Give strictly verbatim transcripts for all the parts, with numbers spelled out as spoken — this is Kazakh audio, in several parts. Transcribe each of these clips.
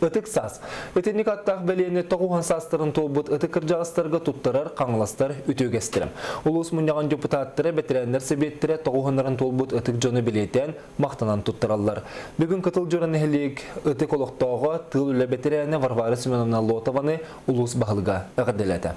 Итик сас. Итинник аттақ бәлейіне тоғуған састырын толбыт итик кіржағыстарға тұттырар, қаңыластар үтөгестірім. Улус мұнияған депутаттыры бәтірәндер себеттірі тоғуғанларын толбыт итик жоны білетен мақтанан тұттыралар. Бүгін кытыл жөрін әлік итик олықтауға тыл үлі бәтірәні Варвара Семеновна Лотованы улус бағылға әғаделеті.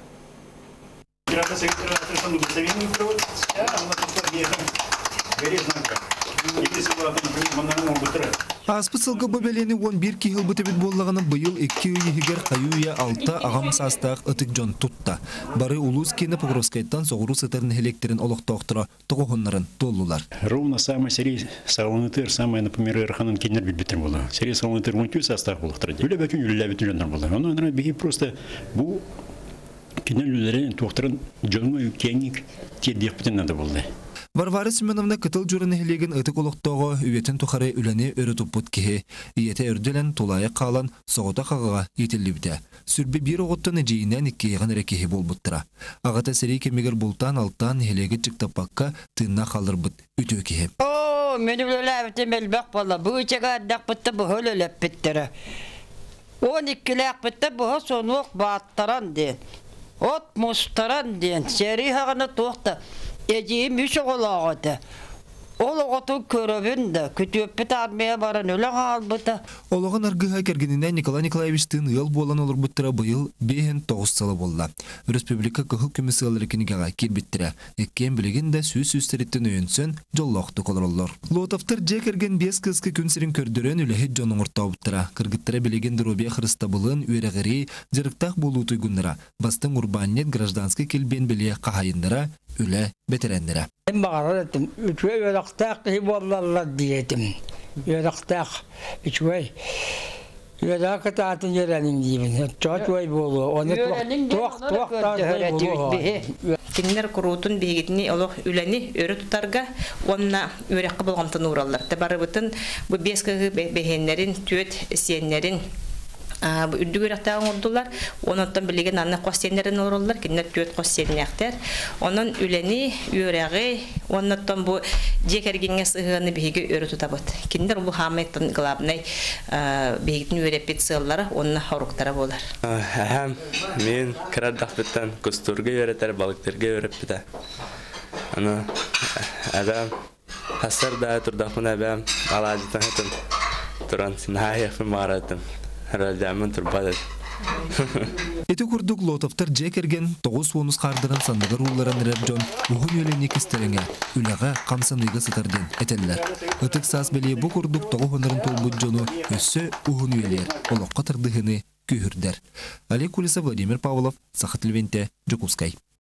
Аспысылғы бөбелені он бір кихыл бұтыбет боллағаны бұйыл екі үйігер қайуя алты ағам састақ ұтық жон тұтта. Бары улус кені Погровскайттан соғыру сытарын электрин олықтауқтыра тұғығынларын толлылар. Ровно самый серий салонытыр, самый, например, Ирханын кенер бітбітір болды. Серий салонытыр он екі састақ болықтыры. Үлі бәкін үлі бәтін жондар болды. Оны анара бейі просто бұл кенер үлілерін тоқтырын жонғы кенік тедек бітін нады болды. Варвара Семеновна кытыл жүрін әлеген ұтық олықтауға үйетін тұқары үләне өрі тұппыт кеге, иеті өрделен тулайы қалан соғыта қағыға етілі біті. Сүрбе бір оғыттан әжейінен иккейген әрекеге бол бұттыра. Ағата сәрей кемегер бұлтан алтан әлегі чықтапаққа тыңна қалыр бұт үті кеге. О, мені үлі әбітім әлбәқ бола. Бұл үтеге әддәқ бұтты бұғыл өліп біттірі. Он иккіләқ бітті бұғы сонуық баттаран ден. От мұстаран ден. Сәрей хағаны тоқты. Ежейім үші қолағыды. Ол оғыту көрібінді, күтөппіт армия барын өлі қалбыды. Олығын арғыға кергенінен Николай Николаевичтің ұйыл болан олыр бұттыра бұйыл бейін тоғыз салы болды. Республика күхіл көмесі алыр екенігеға келбеттірі. Еккен білеген де сөз-сөздереттен өйінсен жоллақты қолырылыр. Лотовтыр же керген бес кызғы күнсерін көрдірен үліхет жоның ұрта бұттыра. Кыргыттыра білеген дұробия қырыстабылын өріғірей жырықтақ болу тұйгындыра. Бастың урбанет гражданский келбен біле қағайындыра үлі бетерендіра. Ben bağırdım. Üçüye yörektak gibi olurlar diyedim. Yörektak. Üçüye. Yörek kıtatın yörenin diyeyim. Çok vay bolu. Onu tuak tuak tuak bolu. Киннер kurutun bihigitini олох үләни өрі тұтарға онна өрек қыбылғантын уралар. Табары бұтын бұ бескігі бәхенлерін, төт сиенлерін Үддігер ақтағын ұрдылар, онынтан білеген анна қостенлерін ұрылар, кенер төт қостенлер. Onun үләні, өрәғі, онынтан бұл жекергенге сығығаны бейгі өрі тұтабыд. Кенер бұл хамайттың ғылабынай бейгітін өрепет сығылары, онына қорықтары болар. Әхәм, мен кірардақ біттен күстурге өретер, балықтырге өреп біті. Әбәм, қасыр да тұрдақын әбәм, алажытан әтім, тұран сынайықын мағаратым. Рәлдәмін тұрбады. Эти курдук лотовтар жекерген тоғыз оныз қардырын сандығыр ұлларан рәбжон ұғын өлені кестеріңе үліға қамсаныйғы сытарден әтелілер. Үтік сас біле бұ курдук тоғы ғынырын толбуд жону өссі ұғын өлер, олыққа тұрдығыны күйірдер. Олег Кулиса, Владимир Павлов, Сахат Львенте, Жукускай.